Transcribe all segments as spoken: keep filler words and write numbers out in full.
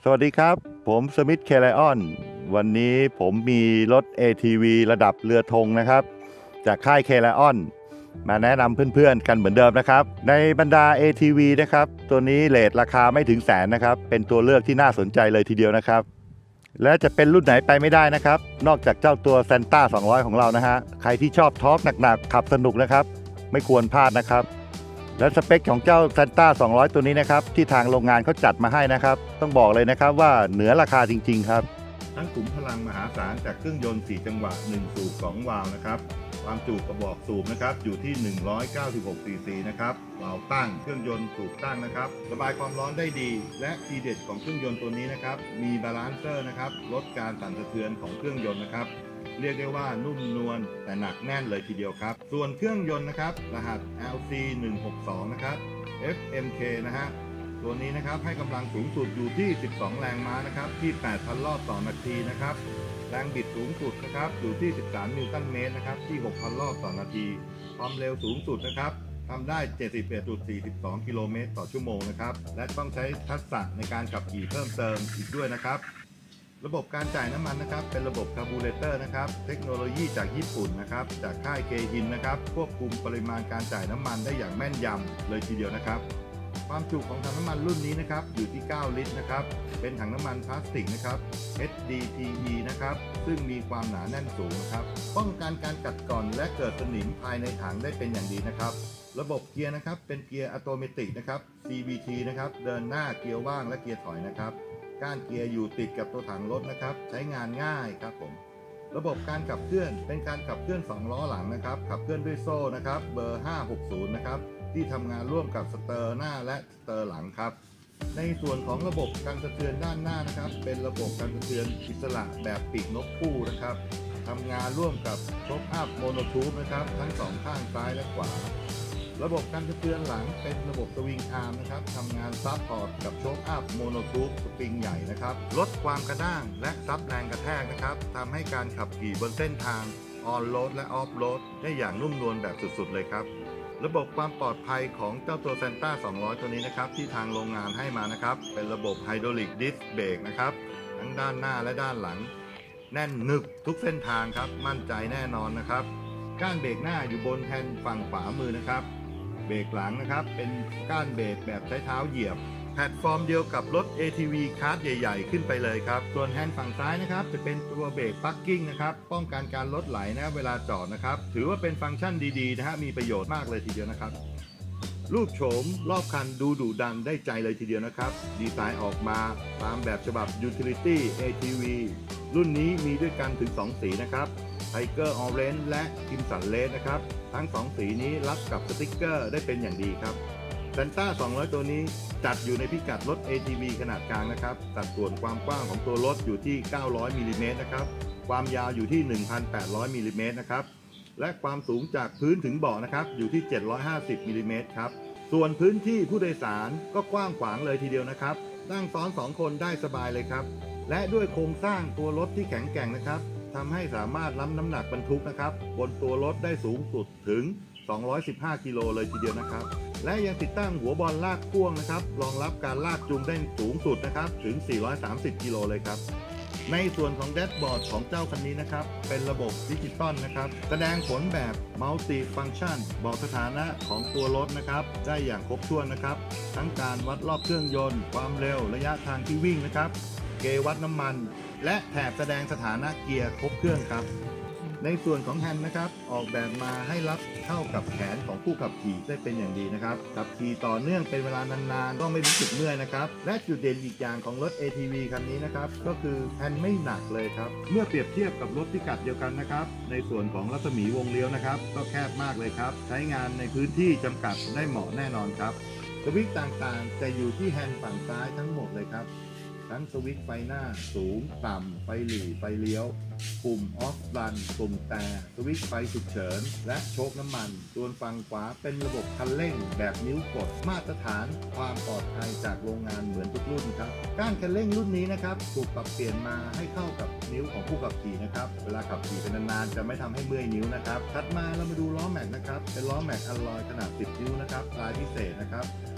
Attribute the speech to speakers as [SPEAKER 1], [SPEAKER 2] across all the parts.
[SPEAKER 1] สวัสดีครับผมสมิธเคไลออนวันนี้ผมมีรถ เอ ที วี ระดับเรือธงนะครับจากค่ายเคไลออนมาแนะนำเพื่อนๆกันเหมือนเดิมนะครับในบรรดา เอ ที วี นะครับตัวนี้เรทราคาไม่ถึงแสนนะครับเป็นตัวเลือกที่น่าสนใจเลยทีเดียวนะครับและจะเป็นรุ่นไหนไปไม่ได้นะครับนอกจากเจ้าตัว Santa สองร้อยของเรานะฮะใครที่ชอบทอร์กหนักๆขับสนุกนะครับไม่ควรพลาดนะครับและสเปคของเจ้า Santa สองร้อยตัวนี้นะครับที่ทางโรงงานเขาจัดมาให้นะครับต้องบอกเลยนะครับว่าเหนือราคาจริงๆครับทั้งขุมพลังมหาศาลจากเครื่องยนต์สี่จังหวะหนึ่งสูบสองวาล์วนะครับความจุกระบอกสูบนะครับอยู่ที่หนึ่งร้อยเก้าสิบหกซีซีนะครับวาล์วตั้งเครื่องยนต์สูบตั้งนะครับระบายความร้อนได้ดีและทีเด็ดของเครื่องยนต์ตัวนี้นะครับมีบาลานเซอร์นะครับลดการสั่นสะเทือนของเครื่องยนต์นะครับเรียกได้ว่านุ่มนวลแต่หนักแน่นเลยทีเดียวครับส่วนเครื่องยนต์นะครับรหัส แอล ซี หนึ่งหกสองนะครับ เอฟ เอ็ม เค นะฮะตัวนี้นะครับให้กำลังสูงสุดอยู่ที่สิบสองแรงม้านะครับที่ แปดพัน รอบต่อนาทีนะครับแรงบิดสูงสุดนะครับอยู่ที่สิบสามนิวตันเมตรนะครับที่ หกพัน รอบต่อนาทีความเร็วสูงสุดนะครับทำได้ เจ็ดสิบเอ็ดจุดสี่สอง กิโลเมตรต่อชั่วโมงนะครับและต้องใช้ทักษะในการขับขี่เพิ่มเติมอีกด้วยนะครับระบบการจ่ายน้ำมันนะครับเป็นระบบคาร์บูเรเตอร์นะครับเทคโนโลยีจากญี่ปุ่นนะครับจากค่ายเกฮินนะครับควบคุมปริมาณการจ่ายน้ำมันได้อย่างแม่นยำเลยทีเดียวนะครับความจุของถังน้ำมันรุ่นนี้นะครับอยู่ที่เก้าลิตรนะครับเป็นถังน้ำมันพลาสติกนะครับ เอช ดี พี อี นะครับซึ่งมีความหนาแน่นสูงนะครับป้องกันการกัดกร่อนและเกิดสนิมภายในถังได้เป็นอย่างดีนะครับระบบเกียร์นะครับเป็นเกียร์อัตโนมัตินะครับ ซี วี ที นะครับเดินหน้าเกียร์ว่างและเกียร์ถอยนะครับก้านเกียร์อยู่ติดกับตัวถังรถนะครับใช้งานง่ายครับผมระบบการขับเคลื่อนเป็นการขับเคลื่อนสองล้อหลังนะครับขับเคลื่อนด้วยโซ่นะครับเบอร์ห้าหกศูนย์นะครับที่ทำงานร่วมกับสเตอร์หน้าและสเตอร์หลังครับในส่วนของระบบการสะเทือนด้านหน้านะครับเป็นระบบการสะเทือนอิสระแบบปีกนกคู่นะครับทำงานร่วมกับช็อคอัพโมโนทูบนะครับทั้งสองข้างซ้ายและขวาระบบการสะเทือนหลังเป็นระบบสวิงอาร์มนะครับทำงานซับพอร์ตกับโชคอัพโมโนทูบสปริงใหญ่นะครับลดความกระด้างและซับแรงกระแทกนะครับทำให้การขับขี่บนเส้นทางออนโรดและออฟโรดได้อย่างนุ่มนวลแบบสุดๆเลยครับระบบความปลอดภัยของเจ้าตัว Santa สองร้อย ตัวนี้นะครับที่ทางโรงงานให้มานะครับเป็นระบบไฮดรอลิกดิสเบรกนะครับทั้งด้านหน้าและด้านหลังแน่นหนึบทุกเส้นทางครับมั่นใจแน่นอนนะครับก้านเบรกหน้าอยู่บนแฮนด์ฝั่งขวามือนะครับเบรกหลังนะครับเป็นก้านเบรกแบบใช้เท้าเหยียบแพลตฟอร์มเดียวกับรถ เอ ที วี คาร์ทใหญ่ๆขึ้นไปเลยครับส่วนแฮนด์ฝั่งซ้ายนะครับจะเป็นตัวเบรกปักกิ้งนะครับป้องกันการลดไหลนะเวลาจอดนะครับถือว่าเป็นฟังก์ชันดีๆนะฮะมีประโยชน์มากเลยทีเดียวนะครับรูปโฉมรอบคันดูดุดันได้ใจเลยทีเดียวนะครับดีไซน์ออกมาตามแบบฉบับ Utility เอ ที วี รุ่นนี้มีด้วยกันถึงสองสีนะครับTiger Orange และ Crimson Red นะครับทั้งสองสีนี้รับกับสติกเกอร์ได้เป็นอย่างดีครับ Santa สองร้อย ตัวนี้จัดอยู่ในพิกัดรถ เอ ที วี ขนาดกลางนะครับสัดส่วนความกว้างของตัวรถอยู่ที่เก้าร้อยมิลลิเมตรนะครับความยาวอยู่ที่ หนึ่งพันแปดร้อยมิลลิเมตรนะครับและความสูงจากพื้นถึงเบาะนะครับอยู่ที่เจ็ดร้อยห้าสิบมิลลิเมตรครับส่วนพื้นที่ผู้โดยสารก็กว้างขวางเลยทีเดียวนะครับนั่งซ้อนสองคนได้สบายเลยครับและด้วยโครงสร้างตัวรถที่แข็งแกร่งนะครับทำให้สามารถรับน้ำหนักบรรทุกนะครับบนตัวรถได้สูงสุดถึงสองร้อยสิบห้ากิโลเลยทีเดียวนะครับและยังติดตั้งหัวบอลลากพ่วงนะครับรองรับการลากจูงได้สูงสุดนะครับถึงสี่ร้อยสามสิบกิโลเลยครับในส่วนของแดชบอร์ดของเจ้าคันนี้นะครับเป็นระบบดิจิตอลนะครับแสดงผลแบบมัลติฟัง c t ชันบอกสถานะของตัวรถนะครับได้อย่างครบถ้วนนะครับทั้งการวัดรอบเครื่องยนต์ความเร็วระยะทางที่วิ่งนะครับเกวัดน้ำมันและแถบแสดงสถานะเกียร์ครบเครื่องครับในส่วนของแฮนด์นะครับออกแบบมาให้รับเข้ากับแขนของผู้ขับขี่ได้เป็นอย่างดีนะครับขับขี่ต่อเนื่องเป็นเวลานานๆก็ไม่รู้สึกเมื่อยนะครับและจุดเด่นอีกอย่างของรถ เอ ที วี คันนี้นะครับก็คือแฮนด์ไม่หนักเลยครับเมื่อเปรียบเทียบกับรถพิกัดเดียวกันนะครับในส่วนของรัศมีวงเลี้ยวนะครับก็แคบมากเลยครับใช้งานในพื้นที่จำกัดได้เหมาะแน่นอนครับสวิตช์ต่างๆจะอยู่ที่แฮนด์ฝั่งซ้ายทั้งหมดเลยครับทั้งสวิตช์ไฟหน้าสูงต่ำไฟหลีไฟเลี้ยวปุ่มออฟรันปุ่มแต่สวิตช์ไฟฉุกเฉินและโชคน้ำมันส่วนฝั่งขวาเป็นระบบคันเร่งแบบนิ้วกดมาตรฐานความปลอดภัยจากโรงงานเหมือนทุกรุ่นครับก้านคันเร่งรุ่นนี้นะครับถูกปรับเปลี่ยนมาให้เข้ากับนิ้วของผู้ขับขี่นะครับเวลาขับขี่เป็นนานๆจะไม่ทำให้เมื่อยนิ้วนะครับถัดมาเรามาดูล้อแม็กนะครับเป็นล้อแม็กอลลอยขนาดสิบนิ้วนะครับลายพิเศษนะครับ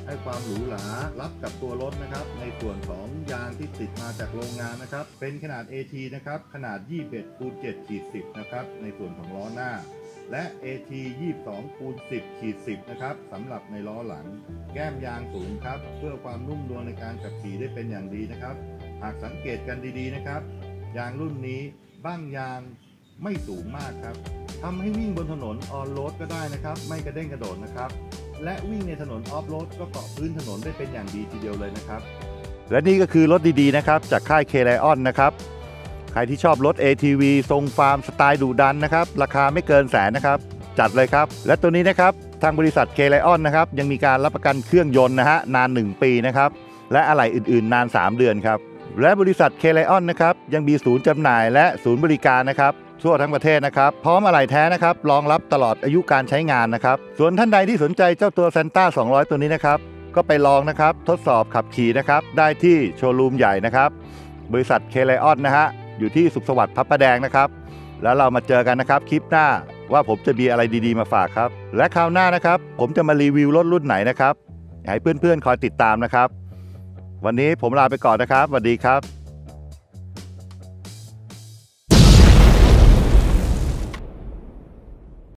[SPEAKER 1] ให้ความหรูหรารับกับตัวรถนะครับในส่วนของยางที่ติดมาจากโรงงานนะครับเป็นขนาด เอ ที นะครับขนาด ยี่สิบเอ็ดคูณเจ็ดขีดสิบ นะครับในส่วนของล้อหน้าและ เอ ที ยี่สิบสองคูณสิบขีดสิบ นะครับสำหรับในล้อหลังแก้มยางสูงครับเพื่อความนุ่มนวลในการขับขี่ได้เป็นอย่างดีนะครับหากสังเกตกันดีๆนะครับยางรุ่นนี้บั้งยางไม่สูงมากครับทำให้วิ่งบนถนนออนโรดก็ได้นะครับไม่กระเด้งกระโดดนะครับและวิ่งในถนนออฟโรดก็เกาะพื้นถนนได้เป็นอย่างดีทีเดียวเลยนะครับและนี่ก็คือรถดีๆนะครับจากค่าย K Lion นะครับใครที่ชอบรถ เอ ที วี ทรงฟาร์มสไตล์ดุดันนะครับราคาไม่เกินแสนนะครับจัดเลยครับและตัวนี้นะครับทางบริษัท K Lion นะครับยังมีการรับประกันเครื่องยนต์นะฮะนานหนึ่งปีนะครับและอะไหล่อื่นๆนานสามเดือนครับและบริษัท K Lion นะครับยังมีศูนย์จำหน่ายและศูนย์บริการนะครับทั่วทั้งประเทศนะครับพร้อมอะไหล่แท้นะครับรองรับตลอดอายุการใช้งานนะครับส่วนท่านใดที่สนใจเจ้าตัว Santa สองร้อยตัวนี้นะครับก็ไปลองนะครับทดสอบขับขี่นะครับได้ที่โชว์รูมใหญ่นะครับบริษัท K Lion นะฮะอยู่ที่สุขสวัสดิ์พระประแดงนะครับแล้วเรามาเจอกันนะครับคลิปหน้าว่าผมจะมีอะไรดีๆมาฝากครับและคราวหน้านะครับผมจะมารีวิวรถรุ่นไหนนะครับให้เพื่อนๆคอยติดตามนะครับวันนี้ผมลาไปก่อนนะครับสวัสดีครับ